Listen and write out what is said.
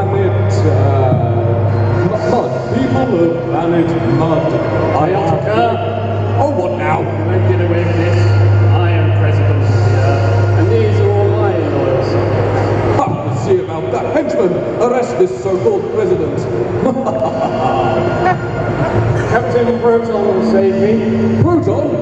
planet, Mud. People of planet Mud. Oh, what now? You won't get away with this. I am president of the Earth, and these are all my lawyers. We'll see about that. Henchman, arrest this so-called president. Captain Proton will save me. Proton?